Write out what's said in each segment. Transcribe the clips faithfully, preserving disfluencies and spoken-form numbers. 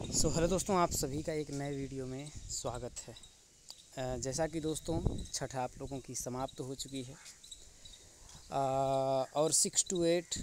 So hello दोस्तों, आप सभी का एक नए वीडियो में स्वागत है। अ, जैसा कि दोस्तों छठा आप लोगों की समाप्त हो चुकी है अ, और six to eight,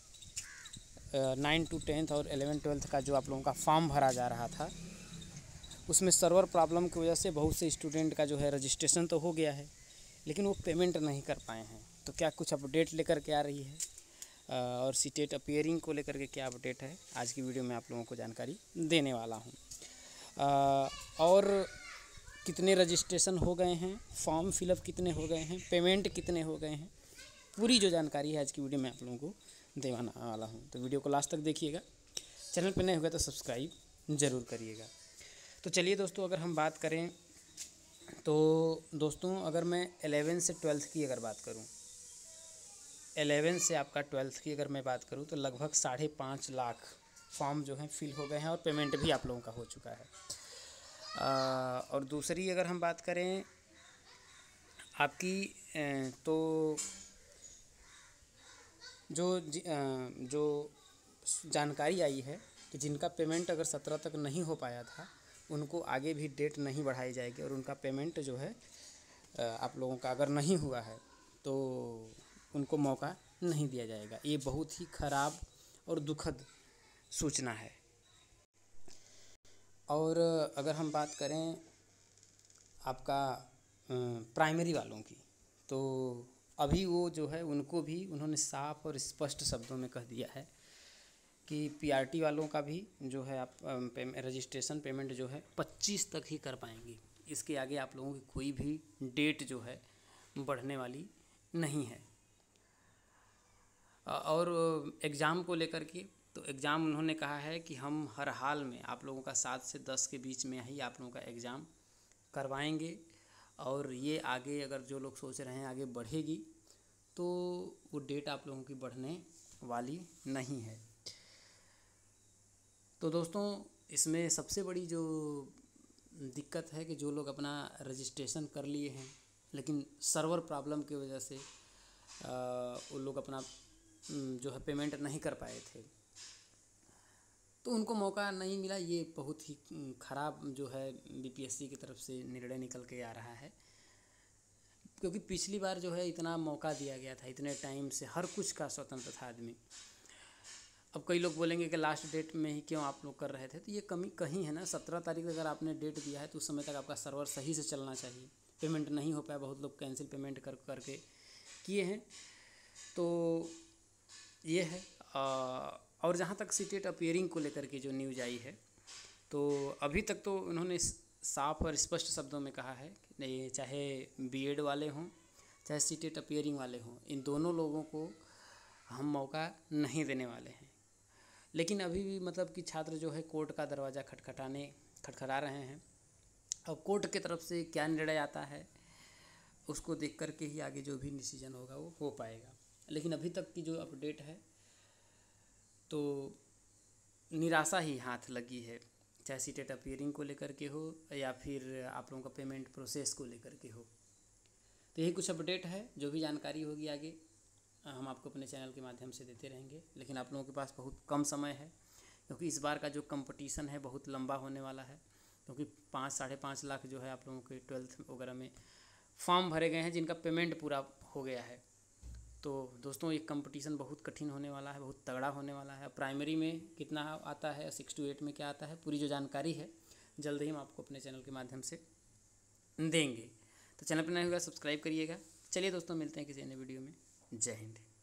nine to tenth और एलेवन ट्वेल्थ का जो आप लोगों का फॉर्म भरा जा रहा था, उसमें सर्वर प्रॉब्लम की वजह से बहुत से स्टूडेंट का जो है रजिस्ट्रेशन तो हो गया है, लेकिन वो पेमेंट नहीं कर पाए हैं। तो क्या कुछ अपडेट लेकर के आ रही है अ, और सीटेट अपीयरिंग को लेकर के क्या अपडेट है, आज की वीडियो में आप लोगों को जानकारी देने वाला हूँ। अ, और कितने रजिस्ट्रेशन हो गए हैं, फॉर्म फिलअप कितने हो गए हैं, पेमेंट कितने हो गए हैं, पूरी जो जानकारी है आज की वीडियो में आप लोगों को देवाना वाला हूँ। तो वीडियो को लास्ट तक देखिएगा। चैनल पर नए होगा तो सब्सक्राइब ज़रूर करिएगा। तो चलिए दोस्तों, अगर हम बात करें तो दोस्तों, अगर मैं एलेवन से ट्वेल्थ की अगर बात करूँ, एलेवन से आपका ट्वेल्थ की अगर मैं बात करूँ तो लगभग साढ़े पाँच लाख फॉर्म जो हैं फिल हो गए हैं और पेमेंट भी आप लोगों का हो चुका है। आ, और दूसरी अगर हम बात करें आपकी तो जो जो जानकारी आई है कि जिनका पेमेंट अगर सत्रह तक नहीं हो पाया था, उनको आगे भी डेट नहीं बढ़ाई जाएगी और उनका पेमेंट जो है आप लोगों का अगर नहीं हुआ है तो उनको मौका नहीं दिया जाएगा। ये बहुत ही ख़राब और दुखद सूचना है। और अगर हम बात करें आपका प्राइमरी वालों की, तो अभी वो जो है उनको भी उन्होंने साफ और स्पष्ट शब्दों में कह दिया है कि पीआरटी वालों का भी जो है आप रजिस्ट्रेशन पेमेंट जो है पच्चीस तक ही कर पाएंगे। इसके आगे आप लोगों की कोई भी डेट जो है बढ़ने वाली नहीं है। और एग्ज़ाम को लेकर के, तो एग्ज़ाम उन्होंने कहा है कि हम हर हाल में आप लोगों का सात से दस के बीच में ही आप लोगों का एग्ज़ाम करवाएंगे। और ये आगे अगर जो लोग सोच रहे हैं आगे बढ़ेगी, तो वो डेट आप लोगों की बढ़ने वाली नहीं है। तो दोस्तों, इसमें सबसे बड़ी जो दिक्कत है कि जो लोग अपना रजिस्ट्रेशन कर लिए हैं लेकिन सर्वर प्रॉब्लम की वजह से वो लोग अपना जो है पेमेंट नहीं कर पाए थे, तो उनको मौका नहीं मिला। ये बहुत ही ख़राब जो है बीपीएससी की तरफ से निर्णय निकल के आ रहा है, क्योंकि पिछली बार जो है इतना मौका दिया गया था, इतने टाइम से हर कुछ का स्वतंत्र था आदमी। अब कई लोग बोलेंगे कि लास्ट डेट में ही क्यों आप लोग कर रहे थे, तो ये कमी कहीं है ना। सत्रह तारीख अगर आपने डेट दिया है तो उस समय तक आपका सर्वर सही से चलना चाहिए। पेमेंट नहीं हो पाया, बहुत लोग कैंसिल पेमेंट कर करके किए हैं। तो ये है। और जहाँ तक सीटेट अपीयरिंग को लेकर के जो न्यूज़ आई है, तो अभी तक तो उन्होंने साफ और स्पष्ट शब्दों में कहा है कि नहीं, चाहे बीएड वाले हों चाहे सीटेट अपीयरिंग वाले हों, इन दोनों लोगों को हम मौका नहीं देने वाले हैं। लेकिन अभी भी मतलब कि छात्र जो है कोर्ट का दरवाज़ा खटखटाने खटखटा रहे हैं। अब कोर्ट की तरफ से क्या निर्णय आता है उसको देख कर के ही आगे जो भी डिसीजन होगा वो हो पाएगा। लेकिन अभी तक की जो अपडेट है तो निराशा ही हाथ लगी है, चाहे सीटेट अपीयरिंग को लेकर के हो या फिर आप लोगों का पेमेंट प्रोसेस को लेकर के हो। तो यही कुछ अपडेट है। जो भी जानकारी होगी आगे हम आपको अपने चैनल के माध्यम से देते रहेंगे, लेकिन आप लोगों के पास बहुत कम समय है, क्योंकि इस बार का जो कंपटीशन है बहुत लंबा होने वाला है। क्योंकि पाँच साढ़े पाँच लाख जो है आप लोगों के ट्वेल्थ वगैरह में फॉर्म भरे गए हैं जिनका पेमेंट पूरा हो गया है। तो दोस्तों, ये कंपटीशन बहुत कठिन होने वाला है, बहुत तगड़ा होने वाला है। प्राइमरी में कितना आता है, सिक्स टू एट में क्या आता है, पूरी जो जानकारी है जल्द ही हम आपको अपने चैनल के माध्यम से देंगे। तो चैनल पर नए होगा सब्सक्राइब करिएगा। चलिए दोस्तों, मिलते हैं किसी अन्य वीडियो में। जय हिंद।